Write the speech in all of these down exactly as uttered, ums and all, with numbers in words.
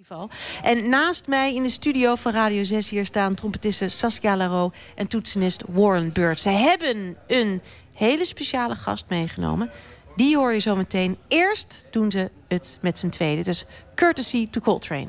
Festival. En naast mij in de studio van Radio zes hier staan trompetiste Saskia Larreau en toetsenist Warren Bird. Ze hebben een hele speciale gast meegenomen. Die hoor je zo meteen. Eerst doen ze het met z'n tweeën. Dit is Courtesy to Coltrane.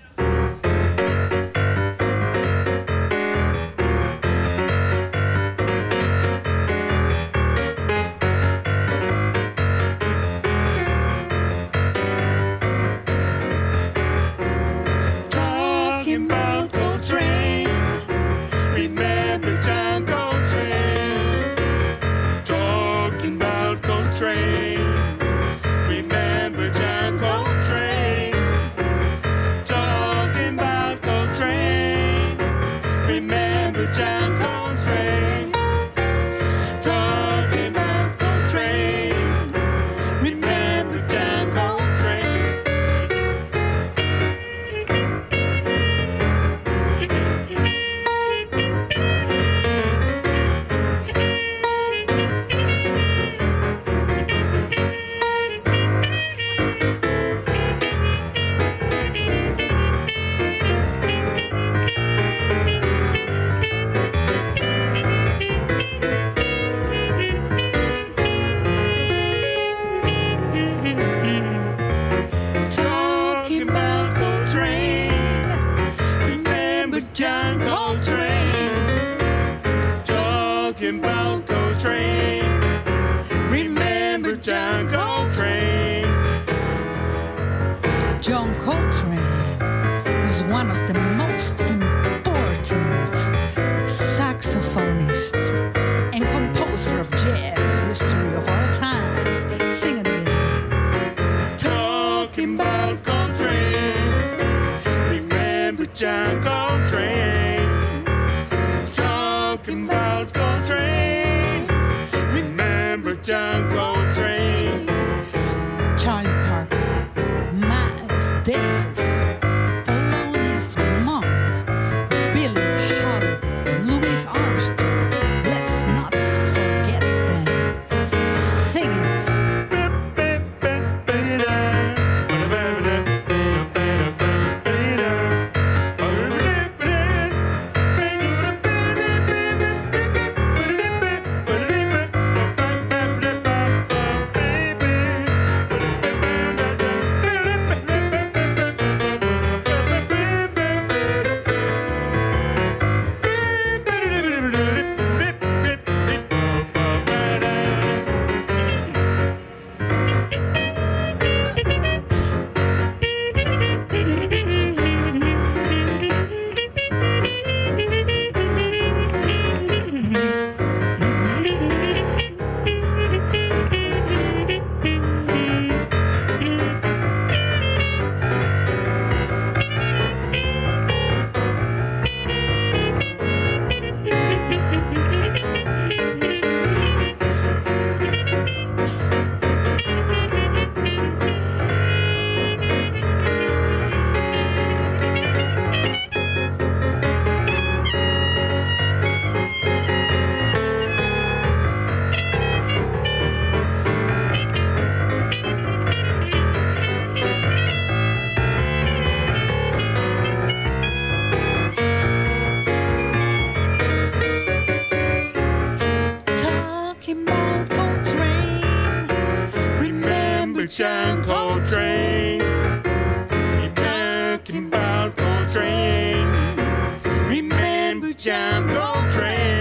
John Coltrane was one of the most important saxophonists and composer of jazz history of all times. Sing it again. Talking about Coltrane, remember John Coltrane. Talking about Coltrane, remember John Coltrane. Charlie Parker, Miles Davis, Thelonious Monk, Billie Holiday, Louis Armstrong. Let's not forget them. Sing it. John Coltrane, you're talking about Coltrane. Remember John Coltrane.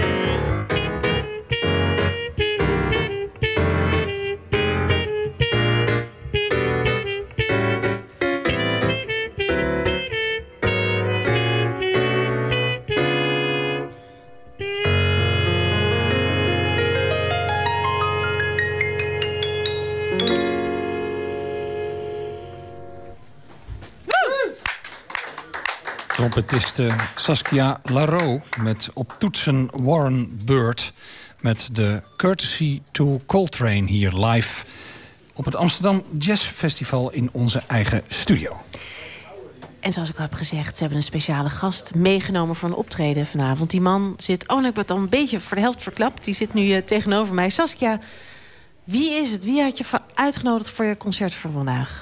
Trompetiste Saskia Larreau met op toetsen Warren Bird met de Courtesy to Coltrane hier live op het Amsterdam Jazz Festival in onze eigen studio. En zoals ik al heb gezegd, ze hebben een speciale gast meegenomen voor een optreden vanavond. Die man zit, oh, nou, ik ben het al een beetje voor de helft verklapt. Die zit nu uh, tegenover mij. Saskia, wie is het? Wie had je uitgenodigd voor je concert voor vandaag?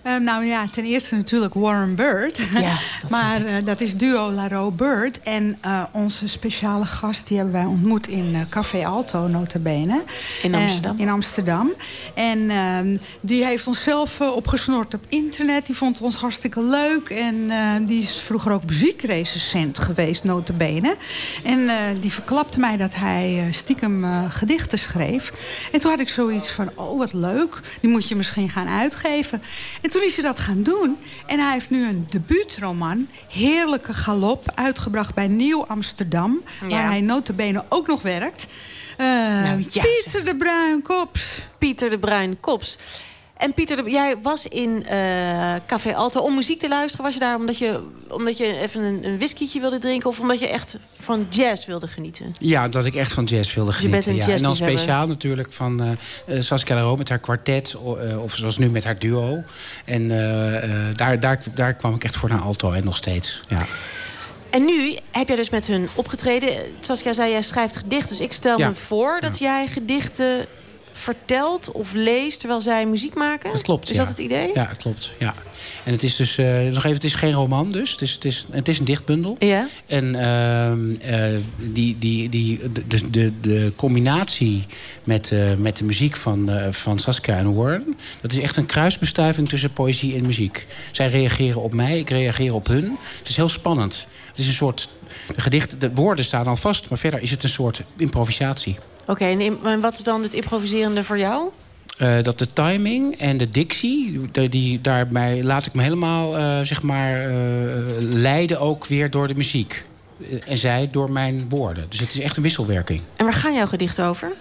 Uh, nou ja, ten eerste natuurlijk Warren Bird. Ja, dat maar uh, dat is duo Laro Bird. En uh, onze speciale gast die hebben wij ontmoet in uh, Café Alto, nota bene. In Amsterdam. Uh, in Amsterdam. En uh, die heeft ons zelf uh, opgesnord op internet. Die vond ons hartstikke leuk. En uh, die is vroeger ook muziekrecensent geweest, nota bene. En uh, die verklapte mij dat hij uh, stiekem uh, gedichten schreef. En toen had ik zoiets van, oh wat leuk. Die moet je misschien gaan uitgeven. En toen is hij dat gaan doen. En hij heeft nu een debuutroman, Heerlijke Galop, uitgebracht bij Nieuw Amsterdam. Ja. Waar hij nota bene ook nog werkt. Uh, nou, ja, Pieter zeg. de Bruin-Kops. Pieter de Bruin-Kops. En Pieter, de, jij was in uh, Café Alto om muziek te luisteren. Was je daar omdat je, omdat je even een, een whiskietje wilde drinken... of omdat je echt van jazz wilde genieten? Ja, dat ik echt van jazz wilde genieten. Je bent een ja. En dan jazzliefhebber. speciaal natuurlijk van uh, Saskia Larro met haar kwartet... Uh, of zoals nu met haar duo. En uh, uh, daar, daar, daar kwam ik echt voor naar Alto en nog steeds, ja. En nu heb jij dus met hun opgetreden. Saskia zei, jij schrijft gedichten. Dus ik stel ja. me voor dat ja. jij gedichten vertelt of leest terwijl zij muziek maken. Dat klopt, Is ja. dat het idee? Ja, dat klopt, ja. En het is dus, uh, nog even, het is geen roman dus. Het is, het is, het is een dichtbundel. Ja. En uh, uh, die, die, die, de, de, de combinatie met, uh, met de muziek van, uh, van Saskia en Warren... dat is echt een kruisbestuiving tussen poëzie en muziek. Zij reageren op mij, ik reageer op hun. Het is heel spannend. Het is een soort... De gedichten, de woorden staan al vast, maar verder is het een soort improvisatie. Oké, okay, en wat is dan het improviserende voor jou? Uh, dat de timing en de dictie, die, die, daarbij laat ik me helemaal uh, zeg maar, uh, leiden ook weer door de muziek. Uh, en zij door mijn woorden. Dus het is echt een wisselwerking. En waar gaan jouw gedichten over?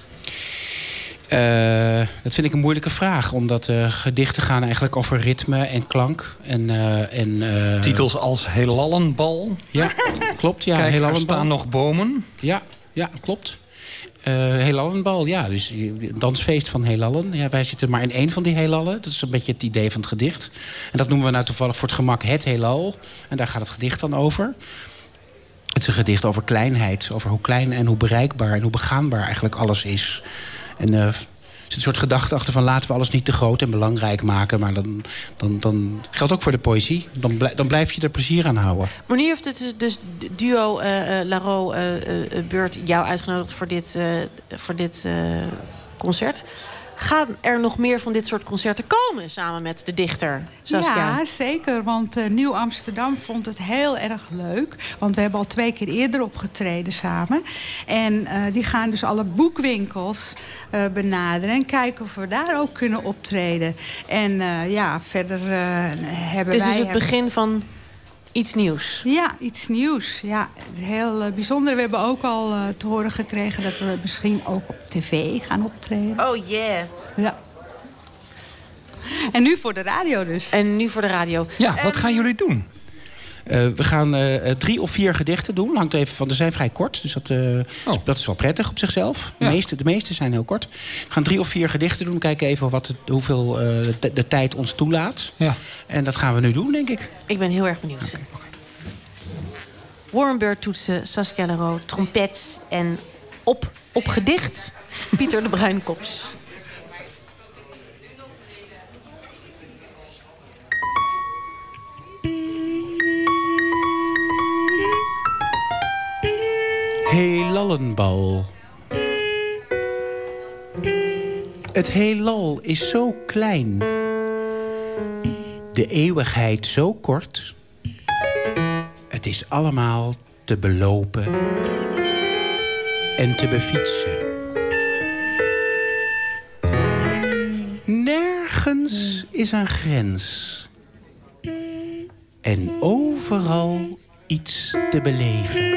Uh, dat vind ik een moeilijke vraag. Omdat uh, gedichten gaan eigenlijk over ritme en klank. En, uh, en, uh... Titels als Heelallenbal. Ja, klopt. Ja, Kijk, Heelallenbal. Er staan nog bomen. Ja, ja, klopt. Uh, Heelallenbal, ja. Dus een dansfeest van Heelallen. Ja, wij zitten maar in één van die heelallen. Dat is een beetje het idee van het gedicht. En dat noemen we nou toevallig voor het gemak het heelal. En daar gaat het gedicht dan over. Het is een gedicht over kleinheid. Over hoe klein en hoe bereikbaar en hoe begaanbaar eigenlijk alles is. En uh, er zit een soort gedachte achter van laten we alles niet te groot en belangrijk maken. Maar dan, dan, dan geldt ook voor de poëzie. Dan, blijf, dan blijf je er plezier aan houden. Maar nu heeft het dus duo uh, Laro uh, uh, Bird jou uitgenodigd voor dit, uh, voor dit uh, concert. Gaan er nog meer van dit soort concerten komen samen met de dichter, Saskia? Ja, zeker. Want uh, Nieuw Amsterdam vond het heel erg leuk. Want we hebben al twee keer eerder opgetreden samen. En uh, die gaan dus alle boekwinkels uh, benaderen. En kijken of we daar ook kunnen optreden. En uh, ja, verder uh, hebben Het is wij... dus het begin van iets nieuws. Ja, iets nieuws. Ja, heel uh, bijzonder. We hebben ook al uh, te horen gekregen dat we misschien ook op tv gaan optreden. Oh yeah. Ja. En nu voor de radio dus. En nu voor de radio. Ja, wat um, gaan jullie doen? Uh, we gaan uh, drie of vier gedichten doen. Hangt even van. Ze zijn vrij kort, dus dat, uh, oh. dat is wel prettig op zichzelf. Ja. De, meeste, de meeste zijn heel kort. We gaan drie of vier gedichten doen. Kijken even wat het, hoeveel uh, de, de tijd ons toelaat. Ja. En dat gaan we nu doen, denk ik. Ik ben heel erg benieuwd. Okay. Warren Bird toetsen, Saskia Larro, trompet en op, op gedicht Pieter de Bruin-Kops. Heelallenbal. Het heelal is zo klein. De eeuwigheid zo kort. Het is allemaal te belopen en te befietsen. Nergens is een grens. En overal iets te beleven.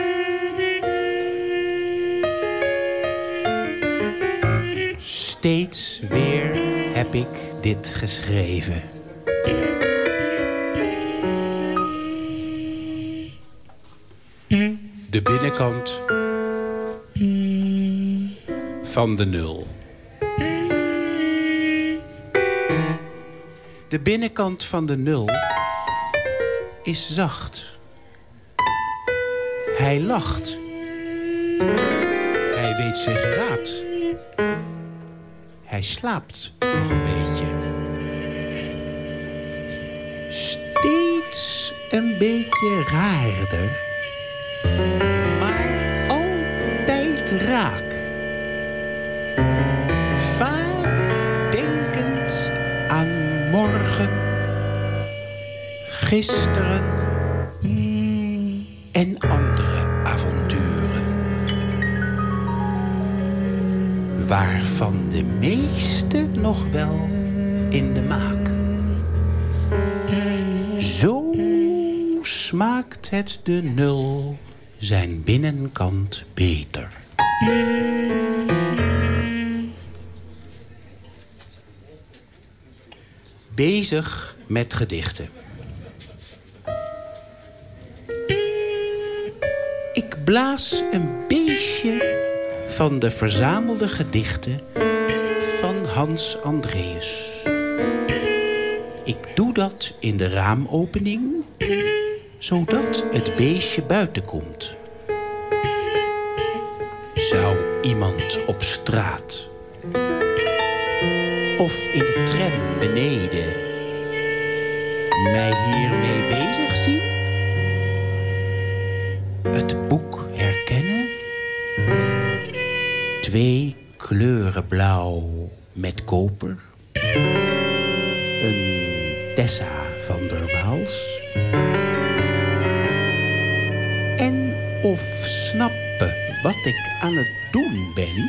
Steeds weer heb ik dit geschreven. De binnenkant van de nul. De binnenkant van de nul is zacht. Hij lacht. Hij weet zich raad. Hij slaapt nog een beetje. een beetje raarder, maar altijd raak. Vaak denkend aan morgen, gisteren en andere avonturen, waarvan de meeste nog wel in de maak. Zo smaakt het de nul zijn binnenkant beter. Bezig met gedichten. Ik blaas een beestje van de verzamelde gedichten van Hans Andreas. Ik doe dat in de raamopening, zodat het beestje buiten komt. Zou iemand op straat of in de tram beneden mij hiermee bezig zien? Het boek herkennen? Twee kleuren blauw met koper. Een Tessa van der Waals. En of snappen wat ik aan het doen ben.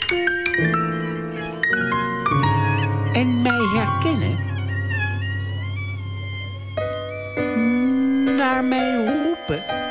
En mij herkennen. Naar mij roepen.